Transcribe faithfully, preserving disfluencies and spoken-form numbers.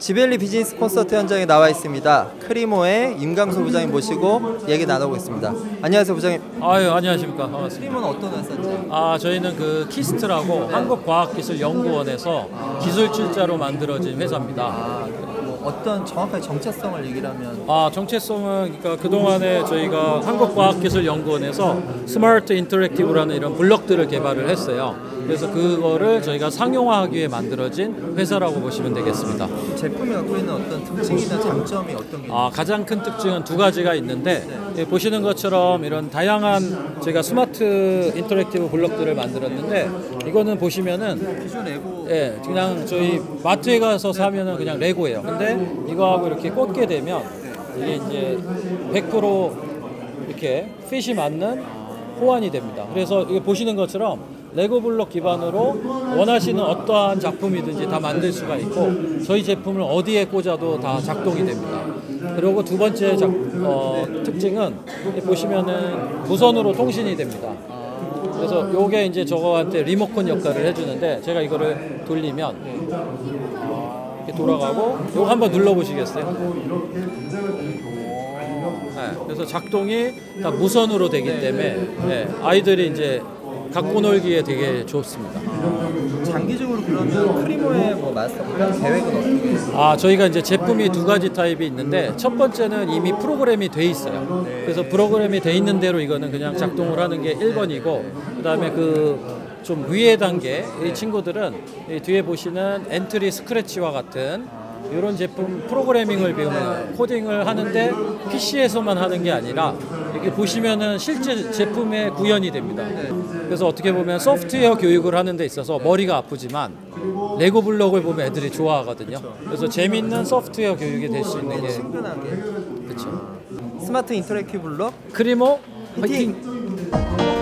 지벨리 비즈니스 콘서트 현장에 나와 있습니다. 크리모의 임강수 부장님 모시고 얘기 나눠보겠습니다. 안녕하세요, 부장님. 아유, 안녕하십니까. 반갑습니다. 크리모는 어떤 회사인지? 아, 저희는 그 키스트라고 한국과학기술연구원에서 기술 출자로 만들어진 회사입니다. 아, 뭐 어떤 정확하게 정체성을 얘기를 하면? 아, 정체성은 그러니까 그동안에 저희가 한국과학기술연구원에서 스마트 인터랙티브라는 이런 블록들을 개발을 했어요. 그래서 그거를 저희가 상용화하기 위해 만들어진 회사라고 보시면 되겠습니다. 제품이 갖고 있는 어떤 특징이나 장점이 어떤 게? 아, 가장 큰 특징은 두 가지가 있는데, 네. 보시는 것처럼 이런 다양한 저희가 스마트 인터랙티브 블록들을 만들었는데, 이거는 보시면은 기존 레고. 예, 그냥 저희 마트에 가서 사면은 그냥 레고예요. 근데 이거하고 이렇게 꽂게 되면 이게 이제 백 퍼센트 이렇게 핏이 맞는 호환이 됩니다. 그래서 이거 보시는 것처럼 레고 블록 기반으로 원하시는 어떠한 작품이든지 다 만들 수가 있고, 저희 제품을 어디에 꽂아도 다 작동이 됩니다. 그리고 두 번째 작, 어, 특징은 보시면은 무선으로 통신이 됩니다. 그래서 요게 이제 저거한테 리모컨 역할을 해주는데, 제가 이거를 돌리면 이렇게 돌아가고, 요거 한번 눌러보시겠어요? 네, 그래서 작동이 다 무선으로 되기 때문에 네, 아이들이 이제 갖고 놀기에 되게 좋습니다. 장기적으로 그러면 크리모의 뭐 마스터 플랜 계획은 어떻게 있어요? 아, 저희가 이제 제품이 두 가지 타입이 있는데, 첫 번째는 이미 프로그램이 돼 있어요. 그래서 프로그램이 돼 있는 대로 이거는 그냥 작동을 하는 게 일 번이고, 그다음에 그 좀 위에 단계 이 친구들은 이 뒤에 보시는 엔트리 스크래치와 같은 이런 제품 프로그래밍을 배우는, 코딩을 하는데 피시에서만 하는 게 아니라 이렇게 보시면은 실제 제품에 구현이 됩니다. 그래서 어떻게 보면 소프트웨어 교육을 하는 데 있어서 머리가 아프지만 레고 블록을 보면 애들이 좋아하거든요. 그래서 재밌는 소프트웨어 교육이 될 수 있는 게 친근하게. 그렇죠. 스마트 인터랙티브 블록 크리모 화이팅! 화이팅!